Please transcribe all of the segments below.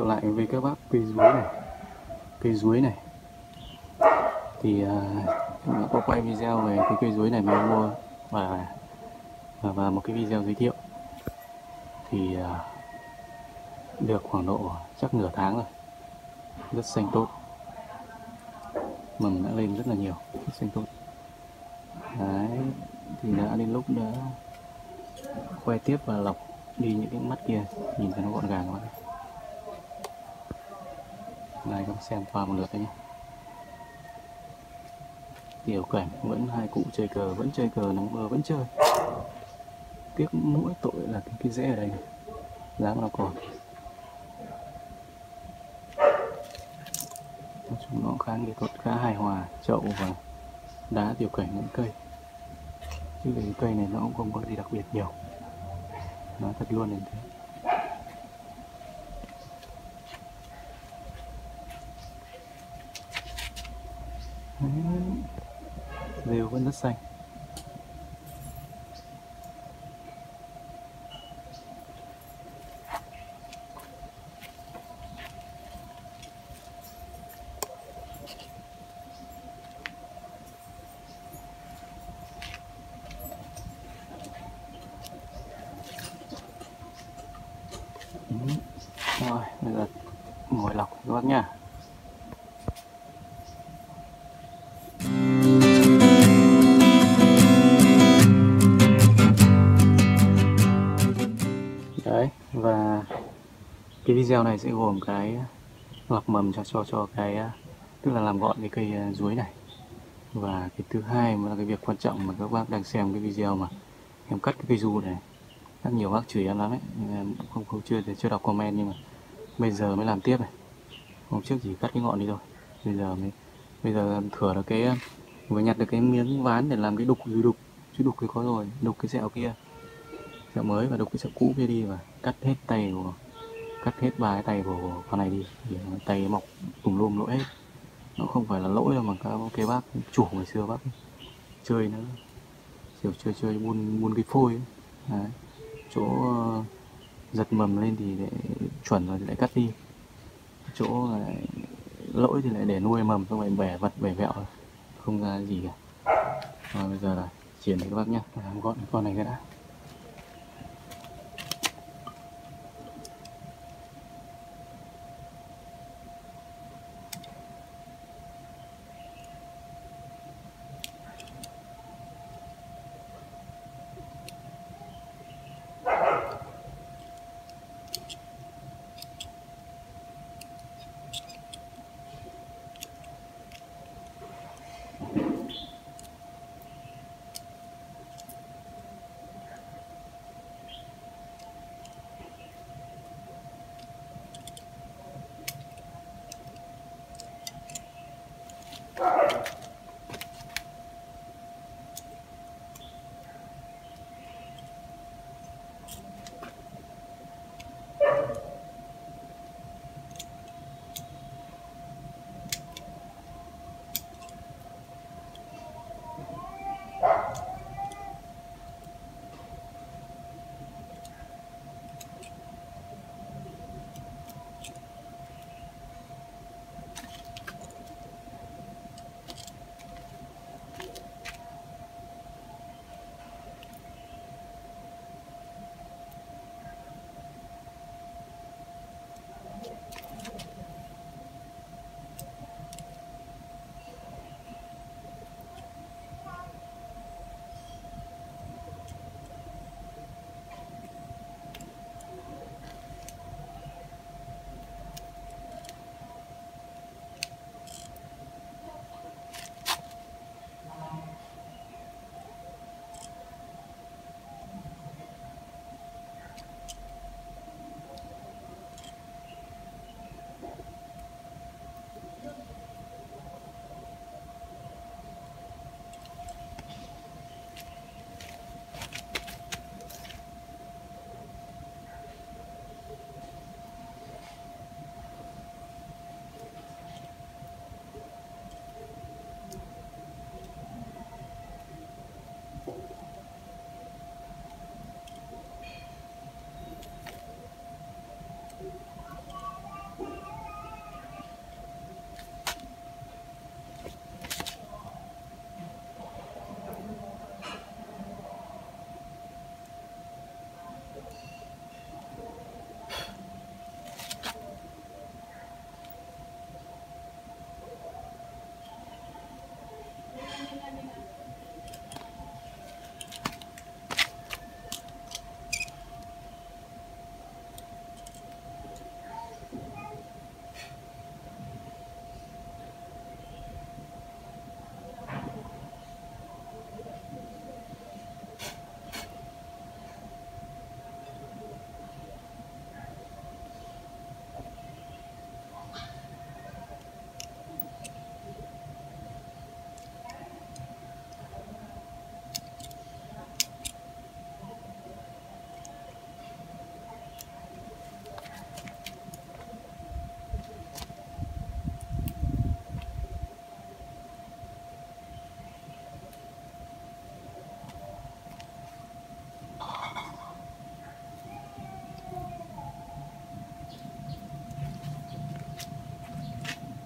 thiệu lại với các bác cây chuối này. Cây chuối này thì mình có quay video về cái cây chuối này mình mua và một cái video giới thiệu thì được khoảng độ chắc nửa tháng rồi, rất xanh tốt, mầm đã lên rất là nhiều, rất xanh tốt. Đấy, thì đã đến lúc đã quay tiếp và lọc đi những cái mắt kia, nhìn cho nó gọn gàng các bạn. Này các xem qua một lượt đấy nhé. Tiểu cảnh vẫn hai cụ chơi cờ, vẫn chơi cờ, nắng mưa vẫn chơi. Tiếc mỗi tội là cái rễ ở đây này, giá nó còn. Nói chung nó khá nghệ thuật, khá hài hòa, chậu và đá tiểu cảnh những cây. Chứ cái cây này nó cũng không có gì đặc biệt nhiều, nói thật luôn là thế. Rêu vẫn rất xanh. Rồi, bây giờ ngồi lọc các bác nha. Đấy, và cái video này sẽ gồm cái lọc mầm cho cái, tức là làm gọn cái cây chuối này. Và cái thứ hai là cái việc quan trọng mà các bác đang xem cái video mà em cắt cái cây du này. Rất nhiều bác chửi em lắm đấy, em chưa đọc comment, nhưng mà bây giờ mới làm tiếp này. Hôm trước chỉ cắt cái ngọn đi thôi, bây giờ thửa được cái, vừa nhặt được cái miếng ván để làm cái đục dưới đục, chứ đục thì có rồi, đục cái sẹo kia, sẹo mới, và đục cái sẹo cũ kia đi, và cắt hết ba cái tay của con này đi, thì tay mọc tùm lum lỗi hết. Nó không phải là lỗi đâu, mà cái bác chủ ngày xưa bác chơi nữa, kiểu chơi buôn cái phôi ấy. Đấy. Chỗ giật mầm lên thì để chuẩn rồi thì lại cắt đi, chỗ lại lỗi thì lại để nuôi mầm, xong lại bẻ vật bẻ vẹo không ra gì cả. Rồi bây giờ là triển cho các bác nhé, làm gọn con này cái đã.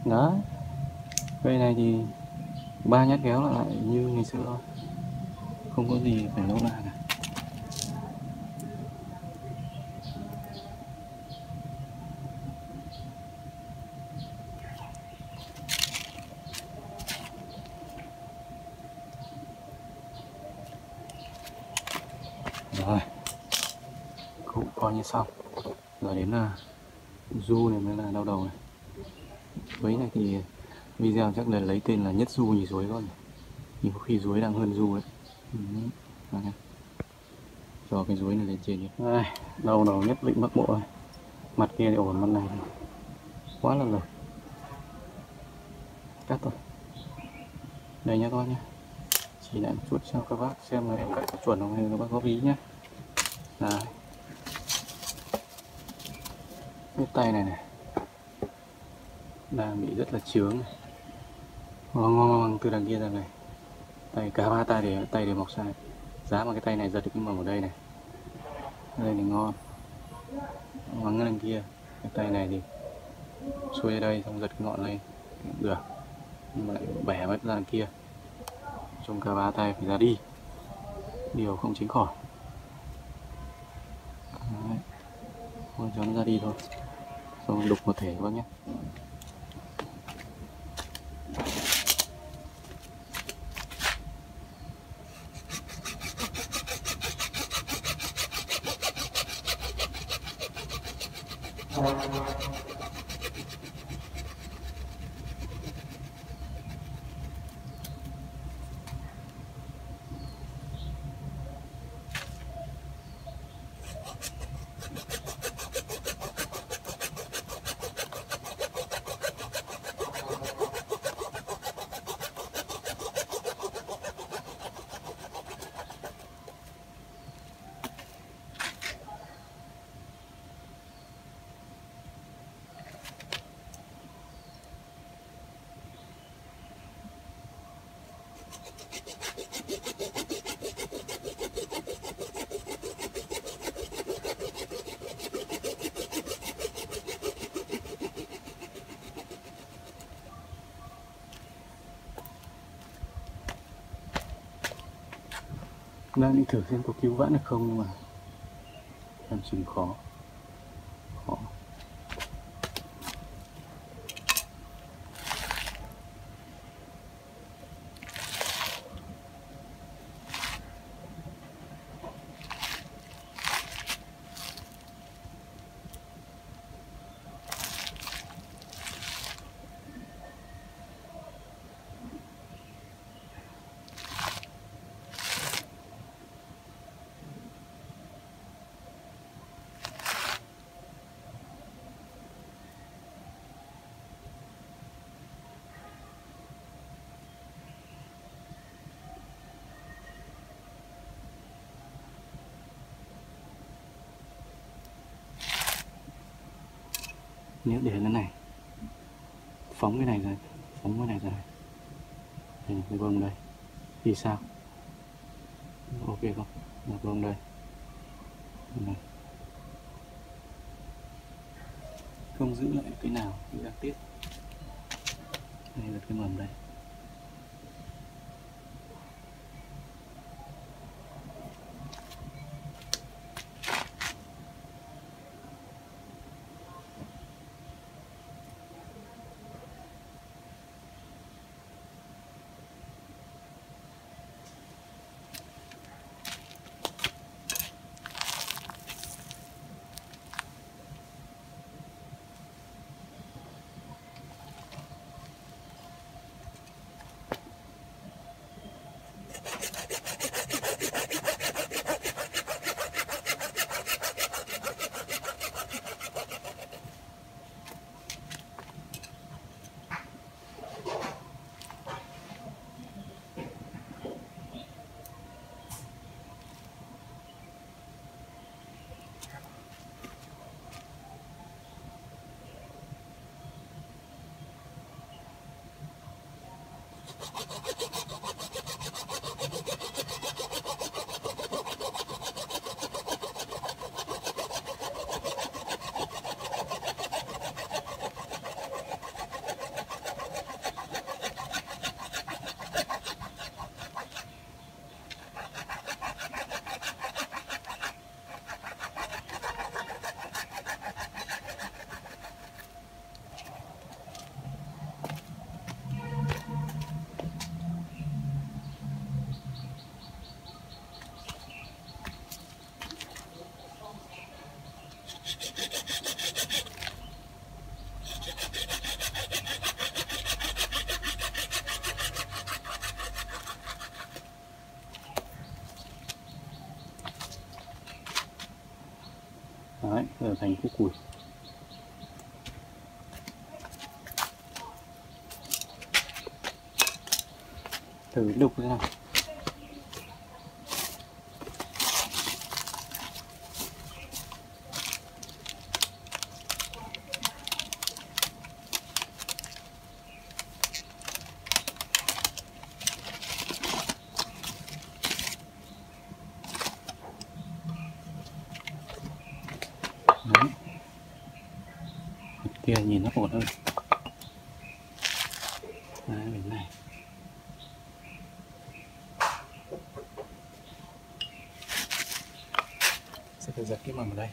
Đấy, cây này thì 3 nhát kéo lại như ngày xưa thôi, không có gì phải nấu lại cả. Rồi, cũng coi như xong. Giờ đến là du này mới là đau đầu này. Với này thì video chắc là lấy tên là nhất du nhì dối con, nhưng có khi dối đang hơn du đấy. Cho cái dối này lên trên đi. Đây, đầu đầu nhất Vịnh Bắc Bộ này. Mặt kia thì ổn, mặt này thì quá là lệch. Cắt thôi. Đây nhá các bác nhé. Chỉ lại một chút cho các bác xem là em cắt có chuẩn không hay các bác góp ý nhé. Đấy. Cái tay này này đang bị rất là chướng này. Ngon từ đằng kia ra này. Tay cả ba tay đều mọc sai. Giá mà cái tay này giật được cái mầm ở đây này. Đây thì ngon. Ngoằng đằng kia. Cái tay này thì xuôi ở đây xong giật cái ngọn lên được. Nhưng mà lại bẻ mất ra đằng kia. Trong cả ba tay phải ra đi. Điều không tránh khỏi. Đấy. Thôi cho nó ra đi thôi. Xong đục một thể các bác nhé. Đang định thử xem có cứu vãn được không, nhưng mà em chừng khó. Nếu để lên này, phóng cái này ra, phóng cái này ra, cái bông đây, thì sao? Ok không? Một bông đây, này. Không giữ lại cái nào, giữ ra tiếp. Đây là cái mầm đây. Đấy, giờ thành khúc củi. Thử đục thế nào. Đấy. Mặt kia nhìn nó ổn hơn. Đấy, bên này. Sẽ phải giật cái mầm ở đây.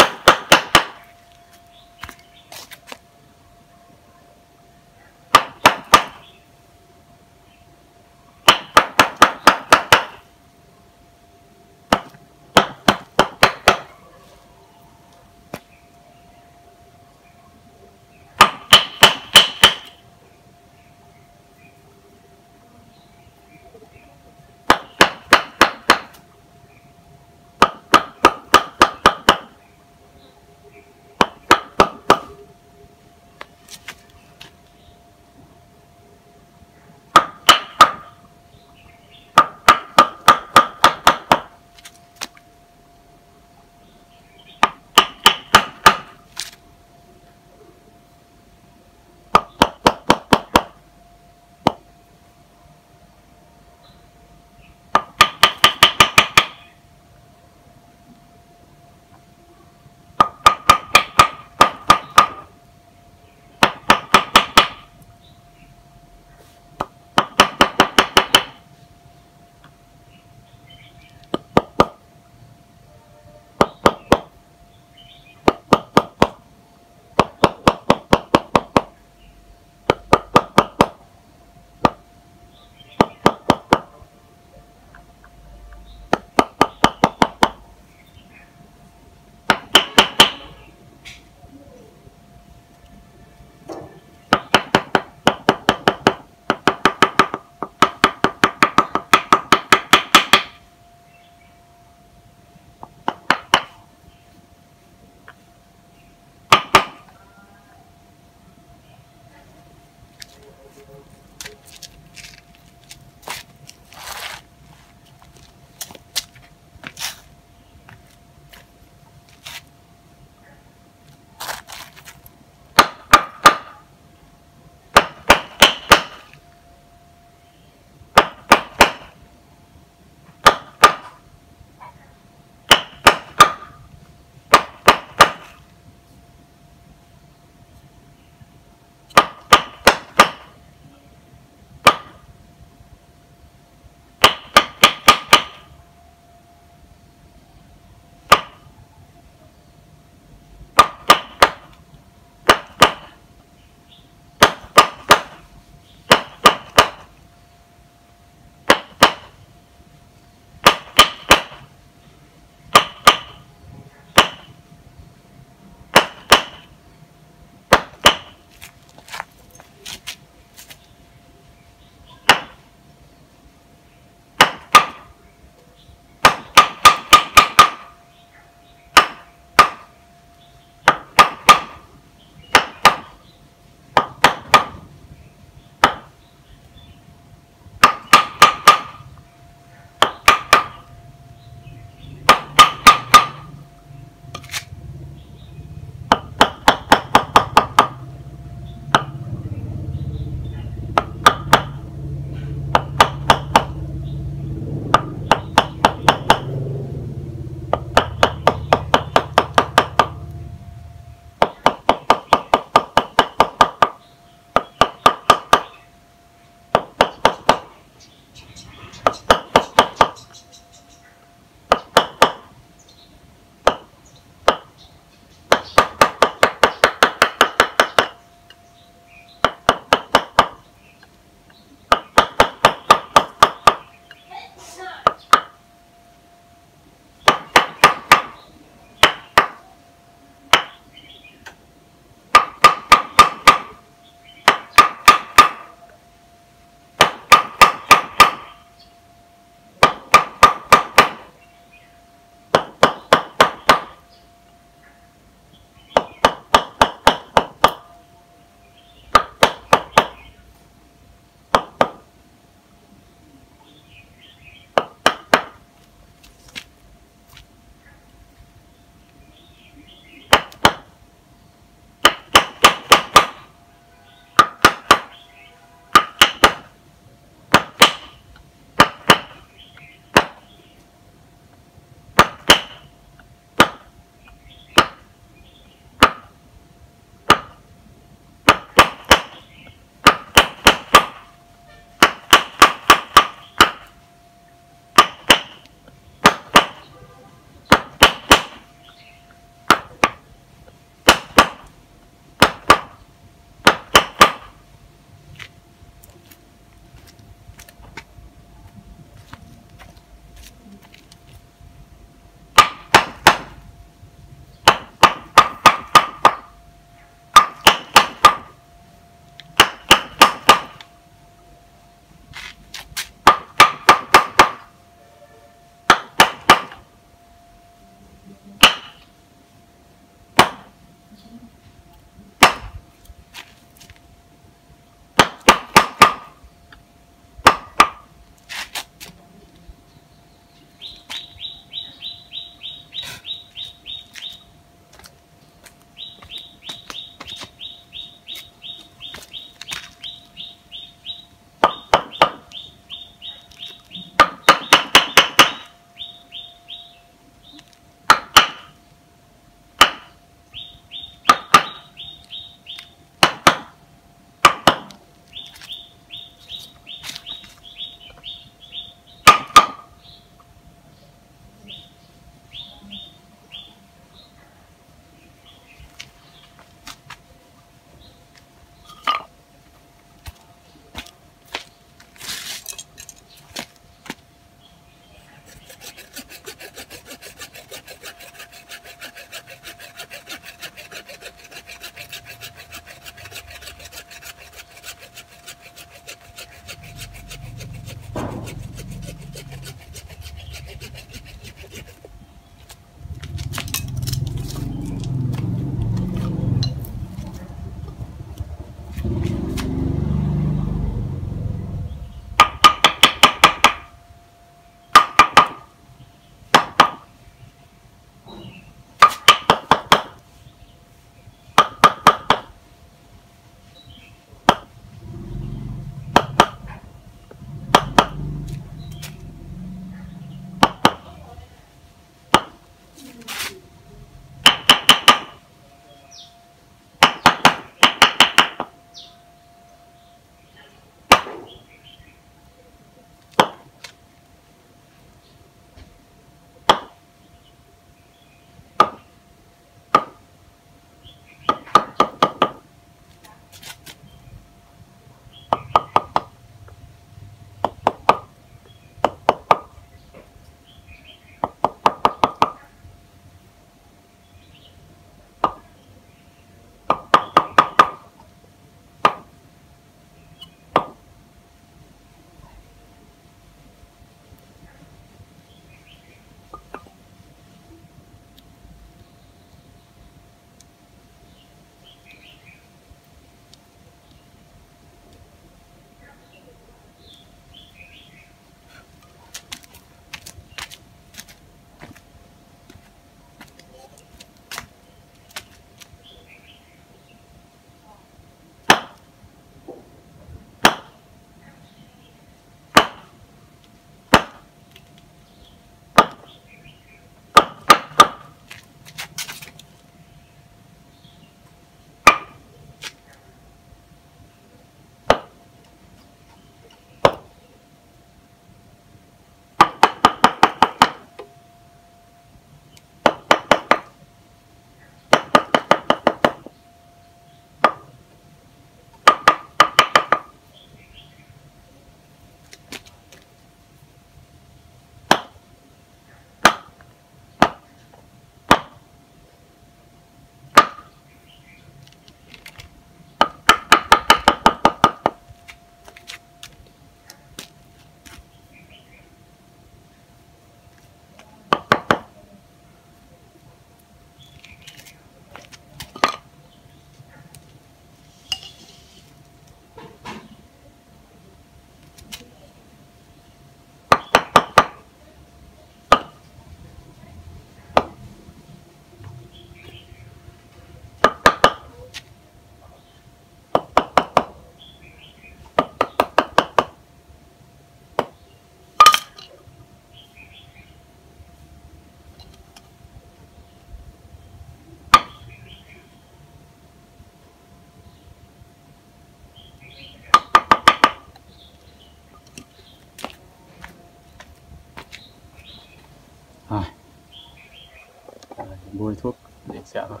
bôi thuốc để sẹo thôi.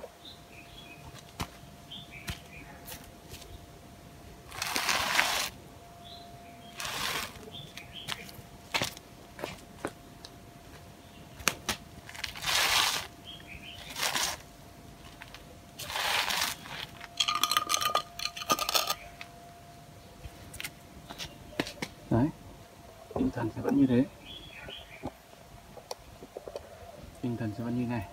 Đấy, tinh thần sẽ vẫn như thế, tinh thần sẽ vẫn như này.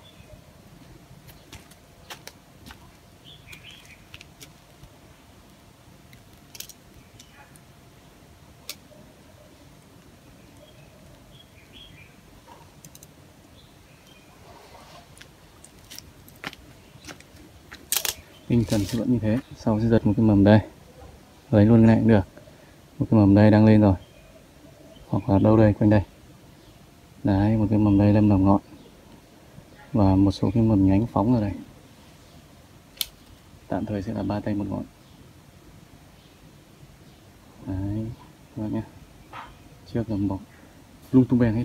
Tinh thần sẽ vẫn như thế. Sau sẽ giật một cái mầm đây, lấy luôn cái này cũng được. Một cái mầm đây đang lên rồi, hoặc là đâu đây, quanh đây. Đấy, một cái mầm đây đâm đầu ngọn và một số cái mầm nhánh phóng ở đây. Tạm thời sẽ là 3 tay một ngọn. Đấy, các bạn nhé. Trước gầm bọc lung tung beng hết.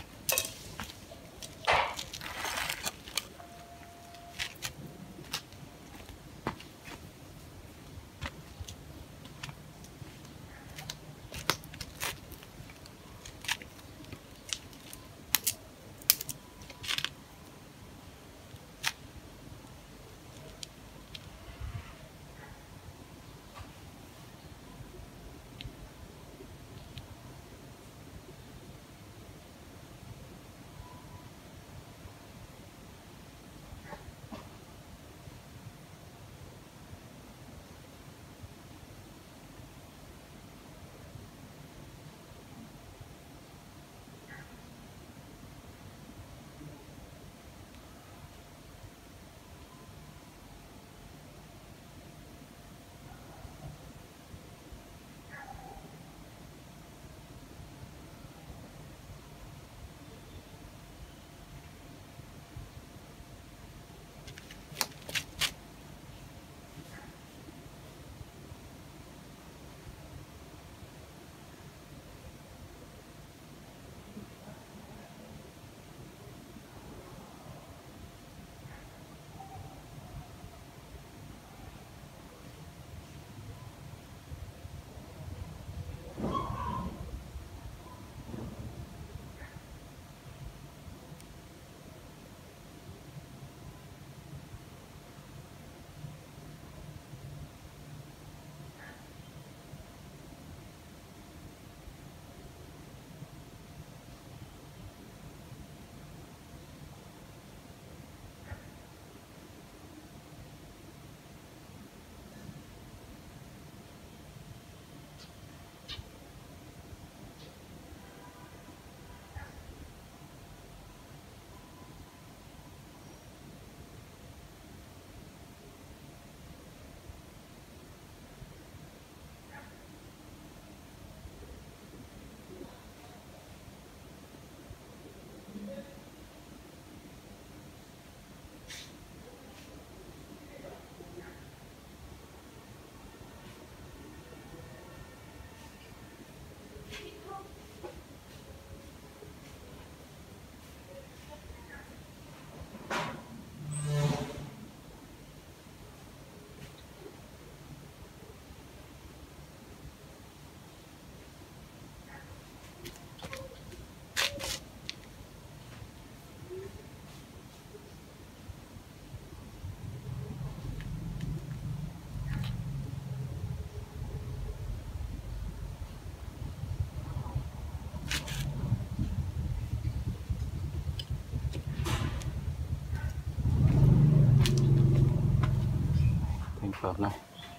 Phẩm này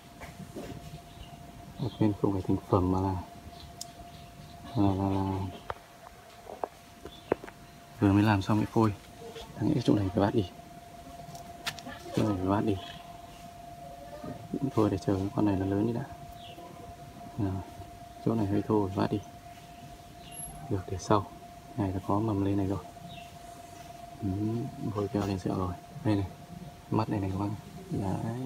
bên không phải thành phẩm mà là vừa mới làm xong cái phôi. Những chỗ này phải bát đi, chỗ này phải bát đi thôi, để chờ con này nó lớn đi đã. Chỗ này hơi thô phải bát đi, được để sau này là có mầm lên này rồi. Phôi keo lên sẹo rồi. Đây này, mắt này này các bạn. Đấy,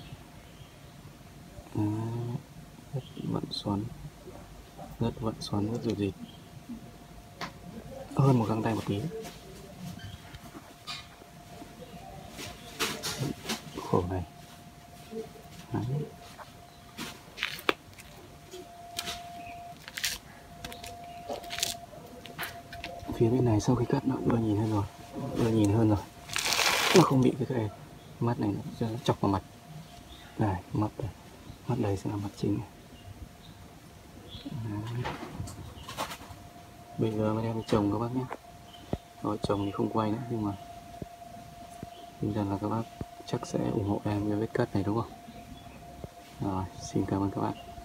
rất vận xoắn, rất dịu dịt, hơn một găng tay một tí. khổ này. Đấy. Phía bên này sau khi cắt nó ưa nhìn hơn rồi, nó không bị cái mắt này nó chọc vào mặt này, mắt đây sẽ là mặt chính này. Đấy. Bây giờ mới đem đi trồng các bác nhé. Rồi trồng thì không quay nữa, nhưng mà tinh thần là các bác chắc sẽ ủng hộ em với vết cắt này đúng không? Rồi, xin cảm ơn các bạn.